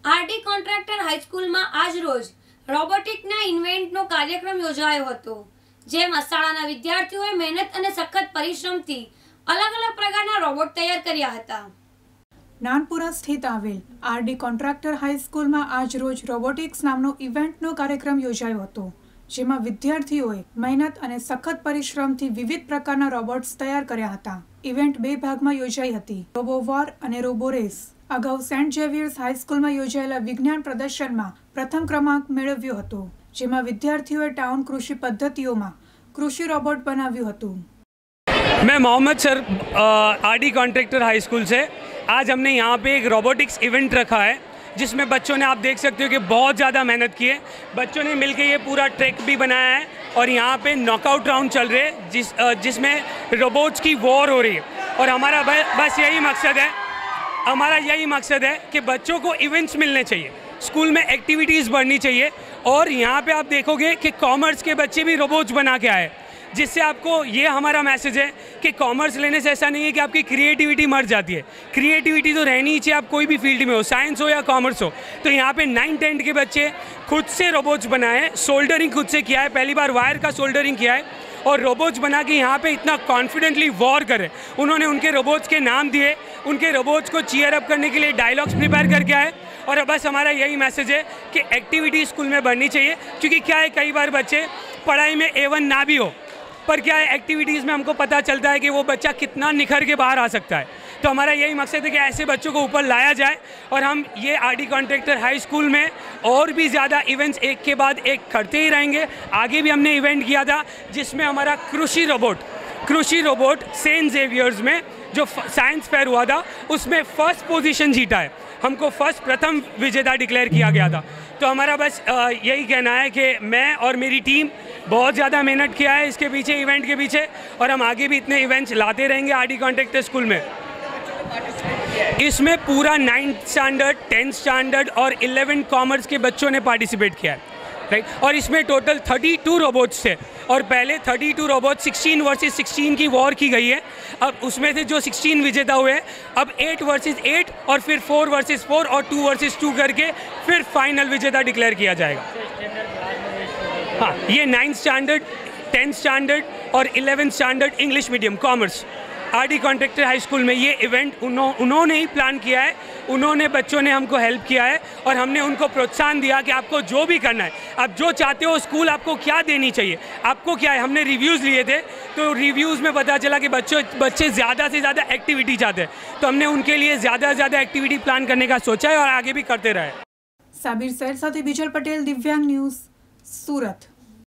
RD contractor high school માં આજ રોજ રોબોટિકના ઇવેન્ટનો કાર્યક્રમ યોજાયો હતો, જેમાં શાળાના વિદ્યાર્થીઓએ મહેનત અને સખત પરિશ્રમથી અલગ અલગ પ્રકારના રોબોટ તૈયાર કર્યા હતા। નાનપુરા સ્થિત આવેલ આરડી કોન્ટ્રાક્ટર હાઈસ્કૂલમાં આજ રોજ રોબોટિક્સ નામનો ઇવેન્ટનો કાર્યક્રમ યોજાયો હતો, જેમાં વિદ્યાર્થીઓએ મહેનત અને સખત પરિશ્રમથી વિવિધ પ્રકારના રોબોટ્સ તૈયાર કર્યા હતા। ઇવેન્ટ બે ભાગમાં યોજાઈ હતી, રોબોવોર અને રોબોરેસ। અગાઉ સેન્ટ ઝેવિયર્સ હાઈસ્કૂલમાં યોજાયેલા વિજ્ઞાન પ્રદર્શનમાં પ્રથમ ક્રમાંક મેળવ્યો હતો, જેમાં વિદ્યાર્થીઓએ ટાઉન કૃષિ પદ્ધતિઓમાં કૃષि રોબોટ બનાવ્યું હતું। मैं Mohammed sir RD Contractor High School से आज हमने यहाँ पे एक रोबोटिक्स इवेंट रखा है, जिसमें बच्चों ने आप देख सकते हो कि बहुत ज़्यादा मेहनत की है। बच्चों ने मिलकर ये पूरा ट्रैक भी बनाया है और यहाँ पे नॉकआउट राउंड चल रहे हैं जिसमें रोबोट्स की वॉर हो रही है। और हमारा बस यही मकसद है कि बच्चों को इवेंट्स मिलने चाहिए, स्कूल में एक्टिविटीज़ बढ़नी चाहिए। और यहाँ पे आप देखोगे कि कॉमर्स के बच्चे भी रोबोट्स बना के आए, जिससे आपको ये हमारा मैसेज है कि कॉमर्स लेने से ऐसा नहीं है कि आपकी क्रिएटिविटी मर जाती है। क्रिएटिविटी तो रहनी ही चाहिए, आप कोई भी फील्ड में हो, साइंस हो या कॉमर्स हो। तो यहाँ पे 9th-10th के बच्चे खुद से रोबोट्स बनाए हैं, सोल्डरिंग खुद से किया है, पहली बार वायर का सोल्डरिंग किया है और रोबोट्स बना के यहाँ पे इतना कॉन्फिडेंटली वॉर करे। उन्होंने उनके रोबोट्स के नाम दिए, उनके रोबोट्स को चीयर अप करने के लिए डायलॉग्स प्रिपेयर करके आए। और बस हमारा यही मैसेज है कि एक्टिविटी स्कूल में बढ़नी चाहिए, क्योंकि क्या है कई बार बच्चे पढ़ाई में A1 ना भी हो, पर क्या है एक्टिविटीज़ में हमको पता चलता है कि वो बच्चा कितना निखर के बाहर आ सकता है। तो हमारा यही मकसद है कि ऐसे बच्चों को ऊपर लाया जाए और हम ये आरडी कॉन्ट्रैक्टर हाई स्कूल में और भी ज़्यादा इवेंट्स एक के बाद एक करते ही रहेंगे। आगे भी हमने इवेंट किया था जिसमें हमारा कृषि रोबोट सेंट ज़ेवियर्स में जो साइंस फेयर हुआ था उसमें फर्स्ट पोजीशन जीता है, हमको प्रथम विजेता डिक्लेयर किया गया था। तो हमारा बस यही कहना है कि मैं और मेरी टीम बहुत ज़्यादा मेहनत किया है इसके पीछे, इवेंट के पीछे, और हम आगे भी इतने इवेंट्स लाते रहेंगे आरडी कॉन्ट्रैक्टर स्कूल में। इसमें पूरा 9th स्टैंडर्ड, 10th स्टैंडर्ड और 11 कॉमर्स के बच्चों ने पार्टिसिपेट किया है, राइट। और इसमें टोटल 32 रोबोट्स थे और पहले 32 रोबोट 16 वर्सेस 16 की वॉर की गई है। अब उसमें से जो 16 विजेता हुए हैं, अब 8 वर्सेस 8 और फिर 4 वर्सेस 4 और 2 वर्सेस 2 करके फिर फाइनल विजेता डिक्लेयर किया जाएगा। हाँ, ये 9th स्टैंडर्ड, 10th स्टैंडर्ड और 11th standard English medium commerce RD Contractor High School में ये इवेंट उन्होंने ही प्लान किया है। उन्होंने बच्चों ने हमको हेल्प किया है और हमने उनको प्रोत्साहन दिया कि आपको जो भी करना है, आप जो चाहते हो स्कूल आपको क्या देनी चाहिए, आपको क्या है। हमने रिव्यूज़ लिए थे, तो रिव्यूज़ में पता चला कि बच्चे ज़्यादा से ज़्यादा एक्टिविटी चाहते हैं, तो हमने उनके लिए ज़्यादा से ज़्यादा एक्टिविटी प्लान करने का सोचा है और आगे भी करते रहे। साबिर सैर साथे बिजल पटेल, दिव्यांग न्यूज़, सूरत।